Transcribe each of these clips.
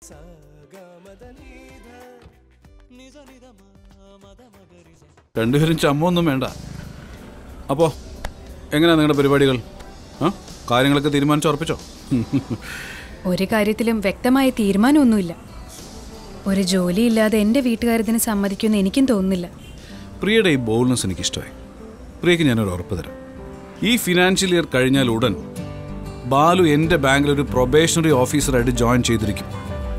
രണ്ടുപേരും ചമ്മൊന്നും വേണ്ട. അപ്പോൾ എങ്ങനെയാണ് നിങ്ങളുടെ പരിപാടികൾ? കാര്യങ്ങളൊക്കെ തീരുമാനിച്ചുറപ്പിച്ചോ? ഒരു കാര്യത്തിലും വ്യക്തമായ തീരുമാനമൊന്നുമില്ല. ഒരു ജോലിയില്ലാതെ എൻ്റെ വീട്ടുകാരതിന് സമ്മതിക്കുമെന്ന് എനിക്കും തോന്നുന്നില്ല. പ്രിയയുടെ ഈ ബോൾനെസ് എനിക്കിഷ്ടമായി. പ്രിയക്ക് ഞാനൊരു ഉറപ്പ് തരാം. ഈ ഫിനാൻഷ്യൽ ഇയർ കഴിഞ്ഞാൽ ഉടൻ ബാലു എൻ്റെ ബാങ്കിലൊരു പ്രൊബേഷണറി ഓഫീസറായിട്ട് ജോയിൻ ചെയ്തിരിക്കും.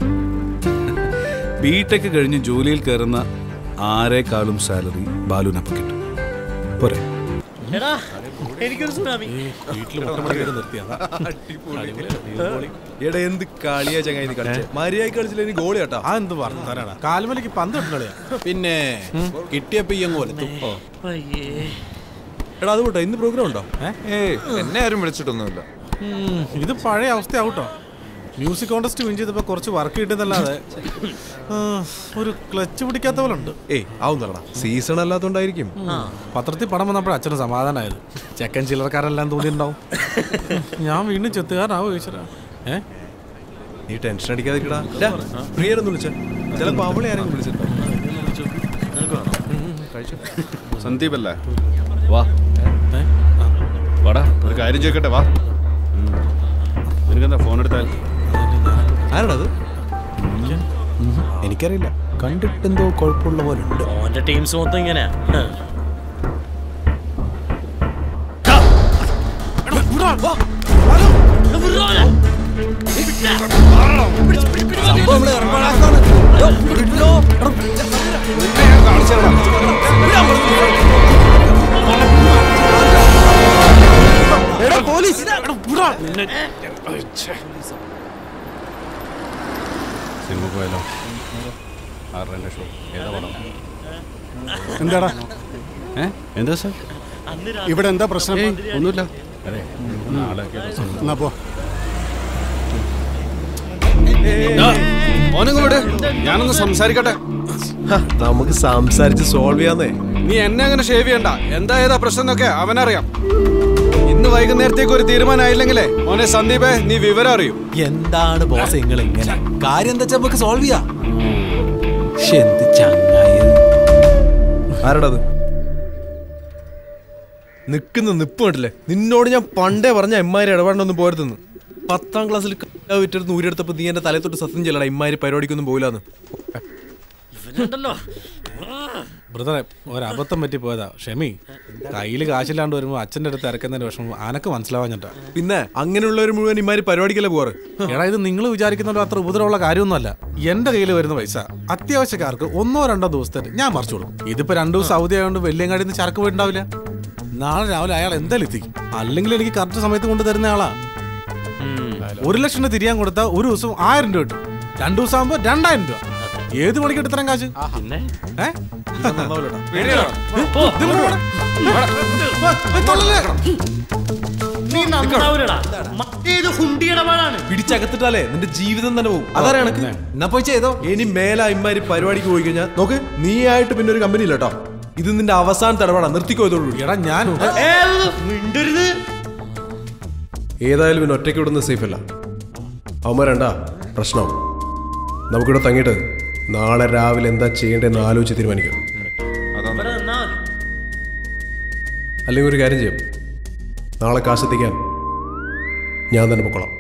ബിടെക് കഴിഞ്ഞ് ജോലിയിൽ കയറുന്ന ആരെക്കാളും സാലറി ബാലുവിനപ്പം കിട്ടും. പോരെ? എന്ത് കളിയാ ചങ്ങായി കളിച്ചേ? മര്യാദ കളിച്ചില്ല, ഇനി ഗോളി കേട്ടോ. ആ എന്ത് പറഞ്ഞു തരാടാ, കാൽമലിക്ക് പന്ത് കളിയാ. പിന്നെ കിട്ടിയപ്പോ എടാ അത് പോട്ടെ, ഇന്ന് പ്രോഗ്രാം ഉണ്ടോ? എന്നെ ആരും വിളിച്ചിട്ടൊന്നുമില്ല. ഇത് പഴയ അവസ്ഥയാവട്ടോ. മ്യൂസിക് കോൺടെസ്റ്റ് വിൻ ചെയ്തപ്പോ കുറച്ച് വർക്ക് കിട്ടുന്നല്ലാതെ ഒരു ക്ലച്ച് പിടിക്കാത്ത പോലെ ഉണ്ട്. ആവുന്നല്ലടാ, സീസൺ അല്ലാത്തോണ്ടായിരിക്കും. പത്രത്തിൽ പടം വന്നപ്പോഴും അച്ഛന് സമാധാനമായത്. ചെക്കൻ ചില്ലറക്കാരെല്ലാം തോന്നിയിട്ടുണ്ടാവും. ഞാൻ വീണ്ടും ചെത്തുകാരനാവും ചോദിച്ചാ. നീ ടെൻഷൻ അടിക്കാതിരിക്കടാ. പ്രിയരൊന്നും വിളിച്ച ചിലപ്പോ അവളെ ആരെങ്കിലും വിളിച്ചിട്ടുണ്ടോ? സന്ദീപ് അല്ലേ? വാ വാടാ, ഒരു കാര്യം ചോദിക്കട്ടെ, വാ. നിനക്കെന്താ ഫോൺ എടുത്താൽ? ആരാടത്? എനിക്കറിയില്ല, കണ്ടിട്ടെന്തോ കുഴപ്പമുള്ള പോലെ ഉണ്ട്. ഓന്റെ ടീംസ് മൊത്തം ഇങ്ങനെയാ. സിനിമ പോയാലോ? 6:30 ഷോ. ഏതാ പടം? എന്താടാ? എന്താ സാർ ഇവിടെ എന്താ പ്രശ്നം? ഒന്നുമില്ല. അതെ, നാളെ എന്നാ പോ. ഞാനൊന്ന് സംസാരിക്കട്ടെ. നമുക്ക് സംസാരിച്ച് സോൾവ് ചെയ്യാന്നേ. നീ എന്നെ അങ്ങനെ ഷേവ് ചെയ്യണ്ട. എന്താ ഏതാ പ്രശ്നം എന്നൊക്കെ അവനറിയാം. ഇന്ന് വൈകുന്നേരത്തേക്ക് ഒരു തീരുമാനമായില്ലെങ്കിലേ മോനെ സന്ദീപേ, നീ വിവരം അറിയൂ. എന്താണ് ബോസ് നിങ്ങൾ ഇങ്ങനെ? കാര്യം എന്താ വെച്ചാൽ നമുക്ക് സോൾവ് ചെയ്യാം. എന്ത് ചങ്ങായി ആരടത് നിക്കുന്ന നിപ്പ് കണ്ടില്ലേ? നിന്നോട് ഞാൻ പണ്ടേ പറഞ്ഞ ഇമ്മാരി ഇടപാടിനൊന്നും പോരുതെന്ന്. 10ാം ക്ലാസ്സിൽ വിറ്റെടുത്ത് ഊരെടുത്തപ്പോ നീ എന്റെ തലത്തൊട്ട് സത്യം ചെല്ലടാ, ഇമ്മാരി പരിപാടിക്കൊന്നും പോയില്ലാന്ന്. ബ്രദറെ, ഒരബദ്ധം പറ്റി പോയതാ, ക്ഷമി. കയ്യിൽ കാശില്ലാണ്ട് വരുമ്പോ അച്ഛൻ്റെ അടുത്ത് ഇറക്കുന്നതിന് വിഷമം ആനക്ക് മനസ്സിലാവാഞ്ഞിട്ടാ. പിന്നെ അങ്ങനെയുള്ളവർ മുഴുവൻ ഇമാരി പരിപാടിക്കല്ലേ പോവാറ്. എടാ, ഇത് നിങ്ങൾ വിചാരിക്കുന്നല്ലോ അത്ര ഉപദ്രവമുള്ള കാര്യമൊന്നുമല്ല. എന്റെ കയ്യിൽ വരുന്ന പൈസ അത്യാവശ്യക്കാർക്ക് 1-2 ദിവസത്തേക്ക് ഞാൻ മറിച്ചു കൊടുക്കും. ഇതിപ്പോ 2 ദിവസം അവധി ആയതുകൊണ്ട് വെള്ളിയങ്ങാടി നിന്ന് ചരക്ക് പോയിട്ടുണ്ടാവില്ല. നാളെ രാവിലെ അയാൾ എന്തായാലും എത്തിക്കും. അല്ലെങ്കിൽ എനിക്ക് കറക്റ്റ് സമയത്ത് കൊണ്ട് തരുന്ന ആളാ. 1 ലക്ഷം തിരിയാൻ കൊടുത്താൽ 1 ദിവസം 1000 രൂപ കിട്ടും. 2 ദിവസം ആകുമ്പോ 2000 രൂപ. ഏത് മണിക്ക് എടുത്തരം കാശ്? പിടിച്ചകത്തിട്ടാലേ നിന്റെ ജീവിതം തന്നെ പോകും. അതാണ് കണക്ക്. എന്നാ പോയി ചെയ്തോ. ഇനി മേലെ ഇമ്മാരി പരിപാടിക്ക് പോയി കഴിഞ്ഞാൽ നോക്ക്, നീ ആയിട്ട് പിന്നെ ഒരു കമ്പനി ഇല്ല കേട്ടോ. ഇത് നിന്റെ അവസാനത്തെ ഇടപാടാ, നിർത്തിക്കോയതോളൂ. എടാ ഞാൻ ഏതായാലും പിന്നെ ഒറ്റയ്ക്ക് വിടുന്ന സേഫ് അല്ല. അവന്മാരണ്ടാ പ്രശ്നം. നമുക്കിവിടെ തങ്ങിയിട്ട് നാളെ രാവിലെ എന്താ ചെയ്യേണ്ടതെന്ന് ആലോചിച്ച് തീരുമാനിക്കാം. അല്ലെങ്കിൽ ഒരു കാര്യം ചെയ്യാം, നാളെ കാശെത്തിക്കാൻ ഞാൻ തന്നെ പൊക്കോളാം.